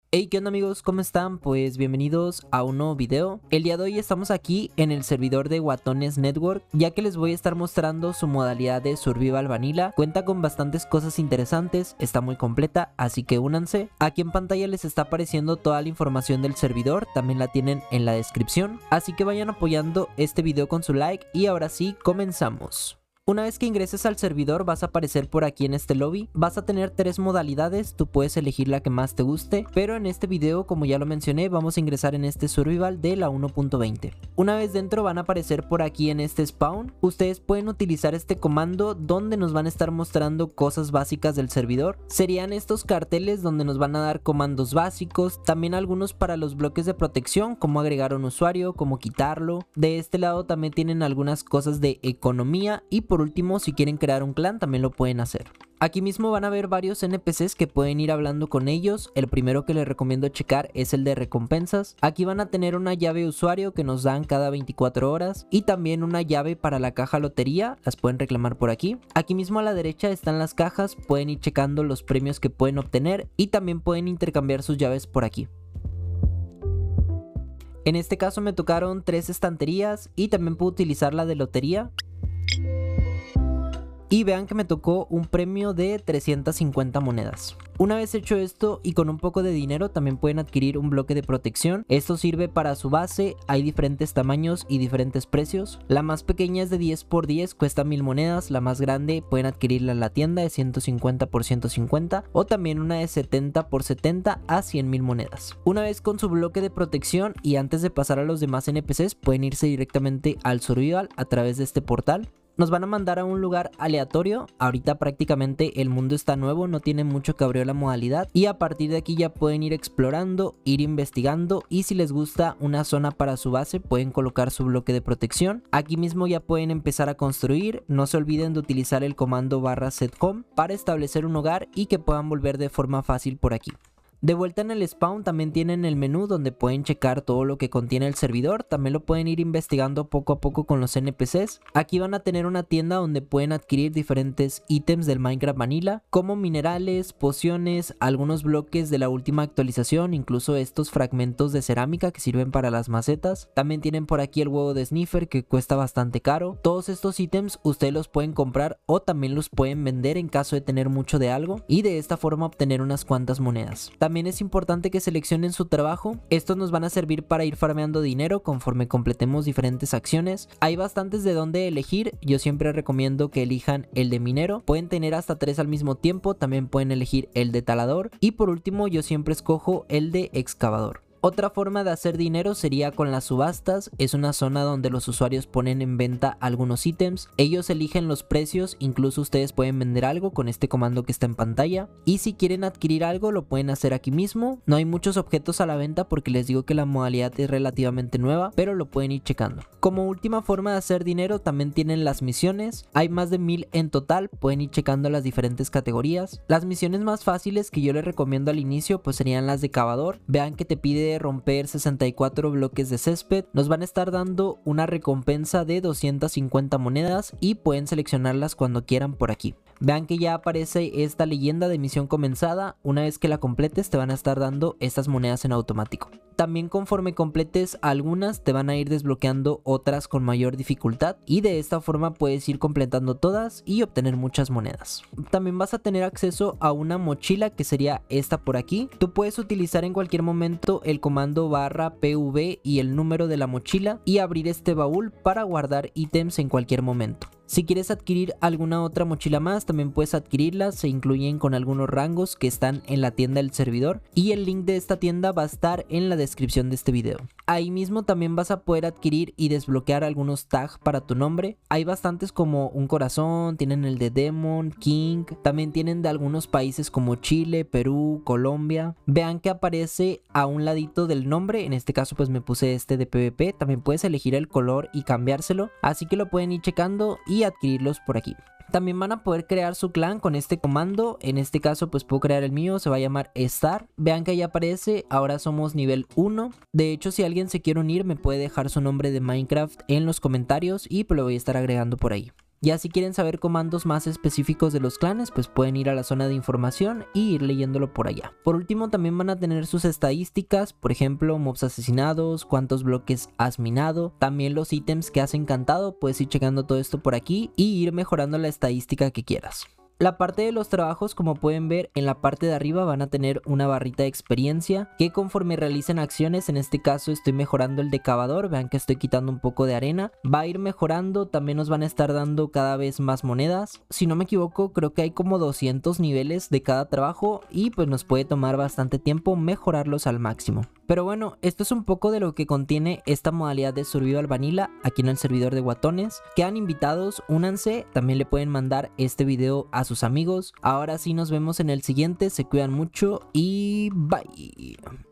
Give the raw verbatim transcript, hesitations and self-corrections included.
Hey, ¿qué onda amigos? ¿Cómo están? Pues bienvenidos a un nuevo video. El día de hoy estamos aquí en el servidor de Guatones Network, ya que les voy a estar mostrando su modalidad de Survival Vanilla. Cuenta con bastantes cosas interesantes, está muy completa, así que únanse. Aquí en pantalla les está apareciendo toda la información del servidor, también la tienen en la descripción. Así que vayan apoyando este video con su like y ahora sí, comenzamos. Una vez que ingreses al servidor vas a aparecer por aquí en este lobby, vas a tener tres modalidades, tú puedes elegir la que más te guste, pero en este video, como ya lo mencioné, vamos a ingresar en este survival de la uno punto veinte. Una vez dentro van a aparecer por aquí en este spawn, ustedes pueden utilizar este comando donde nos van a estar mostrando cosas básicas del servidor, serían estos carteles donde nos van a dar comandos básicos, también algunos para los bloques de protección, como agregar un usuario, como quitarlo. De este lado también tienen algunas cosas de economía y por último, si quieren crear un clan también lo pueden hacer. Aquí mismo van a ver varios N P Cs que pueden ir hablando con ellos. El primero que les recomiendo checar es el de recompensas. Aquí van a tener una llave usuario que nos dan cada veinticuatro horas y también una llave para la caja lotería, las pueden reclamar por aquí. Aquí mismo a la derecha están las cajas, pueden ir checando los premios que pueden obtener y también pueden intercambiar sus llaves por aquí. En este caso me tocaron tres estanterías y también puedo utilizar la de lotería. Y vean que me tocó un premio de trescientas cincuenta monedas. Una vez hecho esto y con un poco de dinero también pueden adquirir un bloque de protección. Esto sirve para su base, hay diferentes tamaños y diferentes precios. La más pequeña es de diez por diez, cuesta mil monedas. La más grande pueden adquirirla en la tienda de ciento cincuenta por ciento cincuenta o también una de setenta por setenta a cien mil monedas. Una vez con su bloque de protección y antes de pasar a los demás N P Cs pueden irse directamente al survival a través de este portal. Nos van a mandar a un lugar aleatorio, ahorita prácticamente el mundo está nuevo, no tiene mucho que abrió la modalidad y a partir de aquí ya pueden ir explorando, ir investigando y si les gusta una zona para su base pueden colocar su bloque de protección. Aquí mismo ya pueden empezar a construir, no se olviden de utilizar el comando barra set home para establecer un hogar y que puedan volver de forma fácil por aquí. De vuelta en el spawn también tienen el menú donde pueden checar todo lo que contiene el servidor, también lo pueden ir investigando poco a poco con los N P Cs. Aquí van a tener una tienda donde pueden adquirir diferentes ítems del Minecraft Vanilla, como minerales, pociones, algunos bloques de la última actualización, incluso estos fragmentos de cerámica que sirven para las macetas. También tienen por aquí el huevo de Sniffer que cuesta bastante caro. Todos estos ítems ustedes los pueden comprar o también los pueden vender en caso de tener mucho de algo y de esta forma obtener unas cuantas monedas. También es importante que seleccionen su trabajo, estos nos van a servir para ir farmeando dinero conforme completemos diferentes acciones. Hay bastantes de dónde elegir, yo siempre recomiendo que elijan el de minero, pueden tener hasta tres al mismo tiempo, también pueden elegir el de talador y por último yo siempre escojo el de excavador. Otra forma de hacer dinero sería con las subastas, es una zona donde los usuarios ponen en venta algunos ítems, ellos eligen los precios, incluso ustedes pueden vender algo con este comando que está en pantalla y si quieren adquirir algo lo pueden hacer aquí mismo, no hay muchos objetos a la venta porque les digo que la modalidad es relativamente nueva, pero lo pueden ir checando. Como última forma de hacer dinero también tienen las misiones, hay más de mil en total, pueden ir checando las diferentes categorías. Las misiones más fáciles que yo les recomiendo al inicio pues serían las de cavador, vean que te pide romper sesenta y cuatro bloques de césped, nos van a estar dando una recompensa de doscientas cincuenta monedas y pueden seleccionarlas cuando quieran por aquí. Vean que ya aparece esta leyenda de misión comenzada, una vez que la completes te van a estar dando estas monedas en automático. También conforme completes algunas te van a ir desbloqueando otras con mayor dificultad y de esta forma puedes ir completando todas y obtener muchas monedas. También vas a tener acceso a una mochila que sería esta por aquí, tú puedes utilizar en cualquier momento el comando barra pv y el número de la mochila y abrir este baúl para guardar ítems en cualquier momento. Si quieres adquirir alguna otra mochila más, también puedes adquirirlas, se incluyen con algunos rangos que están en la tienda del servidor y el link de esta tienda va a estar en la descripción de este video. Ahí mismo también vas a poder adquirir y desbloquear algunos tags para tu nombre, hay bastantes como un corazón, tienen el de Demon, King, también tienen de algunos países como Chile, Perú, Colombia. Vean que aparece a un ladito del nombre, en este caso pues me puse este de PvP, también puedes elegir el color y cambiárselo, así que lo pueden ir checando y adquirirlos por aquí. También van a poder crear su clan con este comando, en este caso pues puedo crear el mío, se va a llamar Star, vean que ahí aparece, ahora somos nivel uno, de hecho si alguien se quiere unir me puede dejar su nombre de Minecraft en los comentarios y pues lo voy a estar agregando por ahí. Ya si quieren saber comandos más específicos de los clanes, pues pueden ir a la zona de información y ir leyéndolo por allá. Por último, también van a tener sus estadísticas, por ejemplo, mobs asesinados, cuántos bloques has minado, también los ítems que has encantado, puedes ir checando todo esto por aquí y ir mejorando la estadística que quieras. La parte de los trabajos, como pueden ver, en la parte de arriba van a tener una barrita de experiencia que conforme realicen acciones, en este caso estoy mejorando el de cavador, vean que estoy quitando un poco de arena, va a ir mejorando, también nos van a estar dando cada vez más monedas. Si no me equivoco, creo que hay como doscientos niveles de cada trabajo y pues nos puede tomar bastante tiempo mejorarlos al máximo. Pero bueno, esto es un poco de lo que contiene esta modalidad de Survival Vanilla aquí en el servidor de Guatones. Quedan invitados, únanse, también le pueden mandar este video a sus amigos. Ahora sí nos vemos en el siguiente, se cuidan mucho y bye.